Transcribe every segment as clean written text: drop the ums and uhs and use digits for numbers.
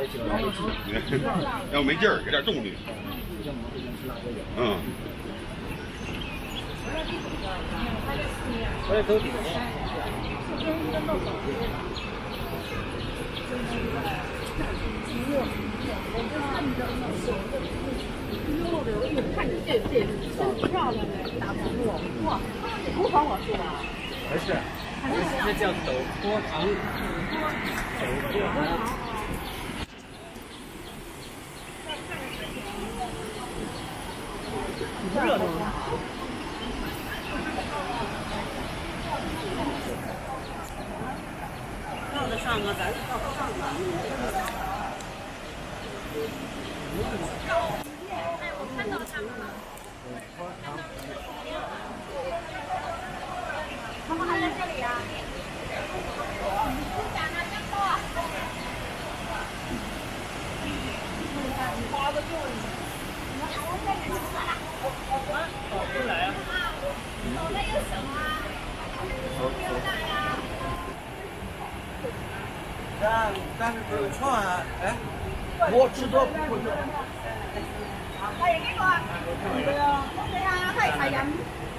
要没劲儿，有点动力。嗯。 我也走底。 看这真漂亮的大瀑布，哇！不黄我说啊。 不是，这叫陡坡塘。陡坡塘。热闹。 靠得上啊，咱是靠不上的。哎，我看到他们了。他们还在这里啊？花的够了。 不来啊？ 手那有什么啊？有大呀。 但是不是串啊？哎，我吃多不会做。 係幾個啊？係啊，係啊，係係飲。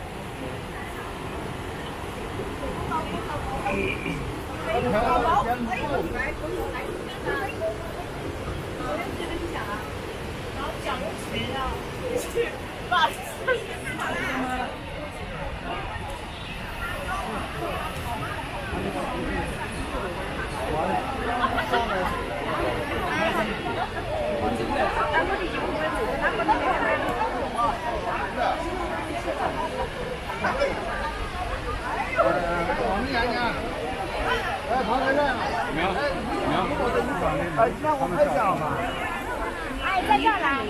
哎，那我拍一下好吗？ 哎，在这儿啦。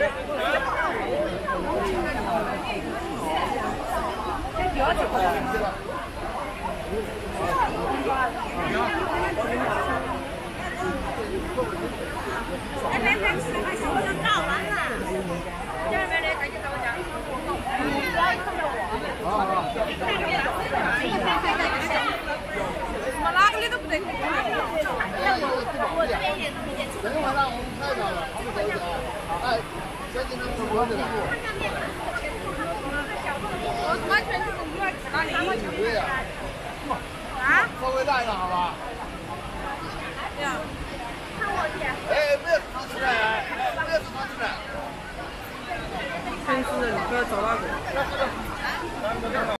哎，别别，小我都照完了。这边的赶紧找我讲。不要看着我。我哪个里都不得。我这边也昨天晚上我们拍到了，他们走的。哎，先进他们说的。 我完全就是一块拿零。 对呀。啊？稍微大一点，好吧？ 这样。看我姐。 哎，没有糖吃的，没有糖吃的。 真是的，你不要找那个。